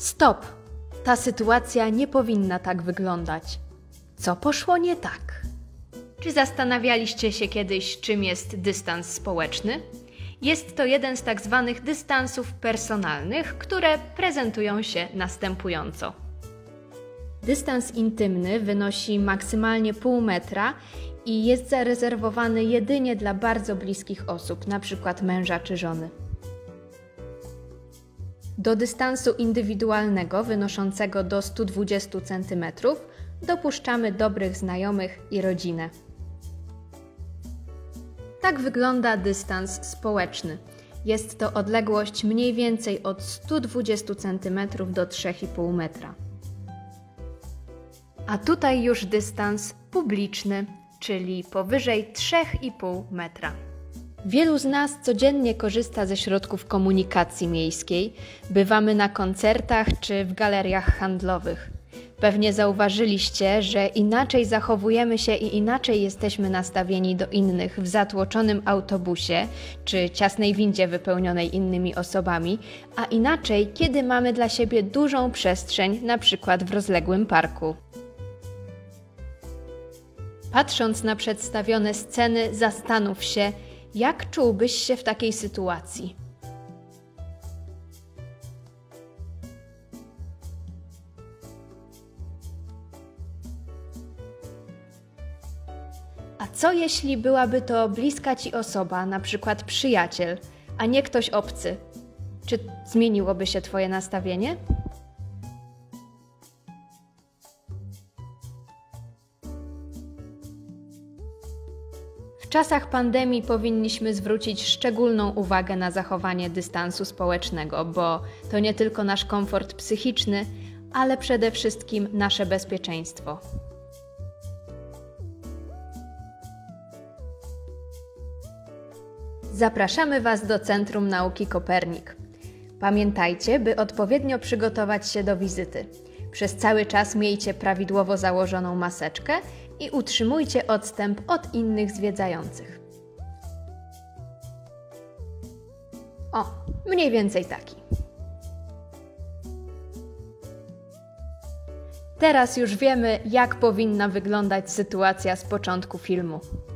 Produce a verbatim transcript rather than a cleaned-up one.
Stop! Ta sytuacja nie powinna tak wyglądać. Co poszło nie tak? Czy zastanawialiście się kiedyś, czym jest dystans społeczny? Jest to jeden z tak zwanych dystansów personalnych, które prezentują się następująco. Dystans intymny wynosi maksymalnie pół metra i jest zarezerwowany jedynie dla bardzo bliskich osób, np. męża czy żony. Do dystansu indywidualnego wynoszącego do stu dwudziestu centymetrów dopuszczamy dobrych znajomych i rodzinę. Tak wygląda dystans społeczny. Jest to odległość mniej więcej od stu dwudziestu centymetrów do trzech i pół metra. A tutaj już dystans publiczny, czyli powyżej trzech i pół metra. Wielu z nas codziennie korzysta ze środków komunikacji miejskiej. Bywamy na koncertach czy w galeriach handlowych. Pewnie zauważyliście, że inaczej zachowujemy się i inaczej jesteśmy nastawieni do innych w zatłoczonym autobusie czy ciasnej windzie wypełnionej innymi osobami, a inaczej, kiedy mamy dla siebie dużą przestrzeń, na przykład w rozległym parku. Patrząc na przedstawione sceny, zastanów się, jak czułbyś się w takiej sytuacji? A co jeśli byłaby to bliska Ci osoba, na przykład przyjaciel, a nie ktoś obcy? Czy zmieniłoby się Twoje nastawienie? W czasach pandemii powinniśmy zwrócić szczególną uwagę na zachowanie dystansu społecznego, bo to nie tylko nasz komfort psychiczny, ale przede wszystkim nasze bezpieczeństwo. Zapraszamy Was do Centrum Nauki Kopernik. Pamiętajcie, by odpowiednio przygotować się do wizyty. Przez cały czas miejcie prawidłowo założoną maseczkę i utrzymujcie odstęp od innych zwiedzających. O, mniej więcej taki. Teraz już wiemy, jak powinna wyglądać sytuacja z początku filmu.